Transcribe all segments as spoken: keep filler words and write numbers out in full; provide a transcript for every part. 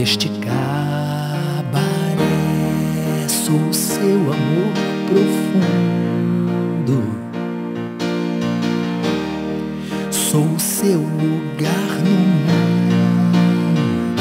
neste cabaré. Sou o seu amor profundo, sou o seu lugar no mundo,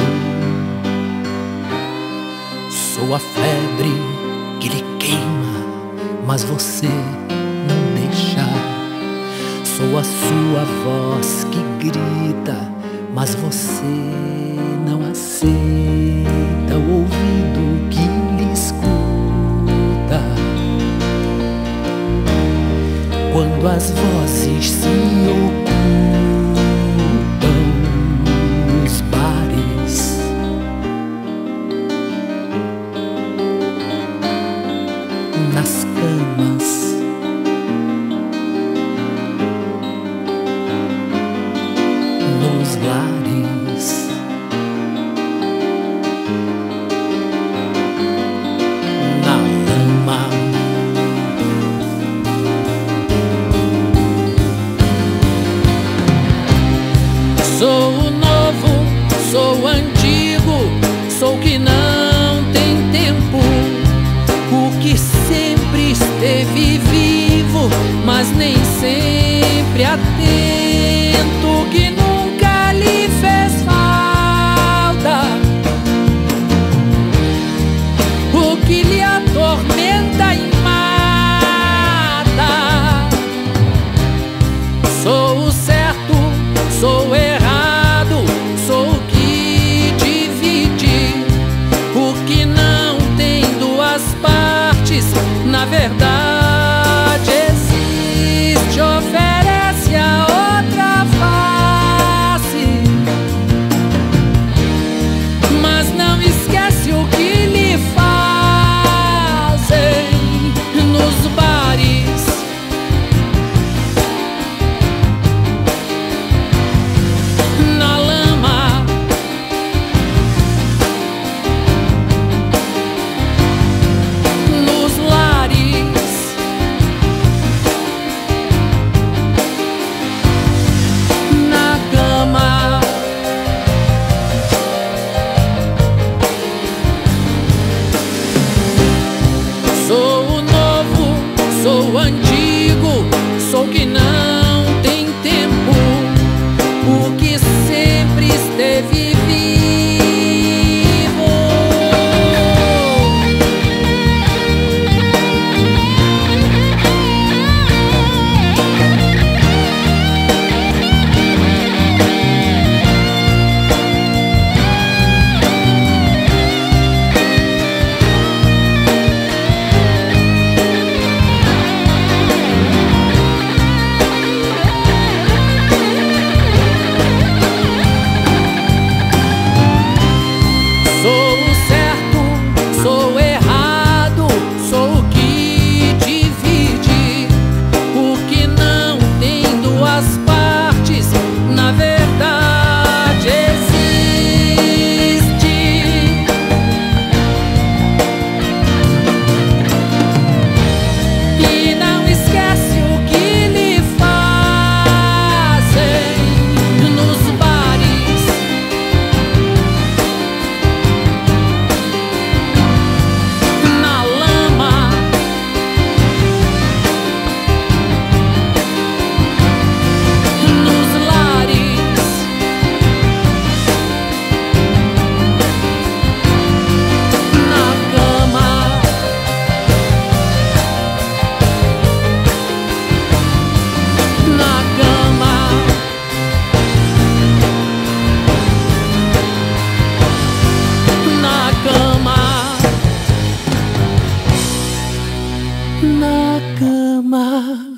sou a febre que lhe queima, mas você não deixa. Sou a sua voz que grita, mas você não aceita. O ouvido que lhe escuta quando as vozes se ocultam nos bares, nas camas, nos lares, na lama. Sou o novo, sou o antigo, sou o que não tem tempo, o que sempre esteve vivo, mas nem sempre atento, que nunca lhe fez falta, o que lhe atormenta e mata. Sou o certo, sou o errado, sou o que divide, o que não tem duas partes, na verdade existe, oferece a outra face, mas não esquece o que lhe fazem nos bares, na lama, nos lares, na cama. Sou o novo, sou o antigo, sou o que não tem tempo, o que sempre esteve vivo. Sou o certo, sou o errado, sou o que divide, o que não tem duas partes, na verdade existe, e não esquece o que lhe fazem nos bares, na lama, nos lares, na cama, na cama, na cama, na cama.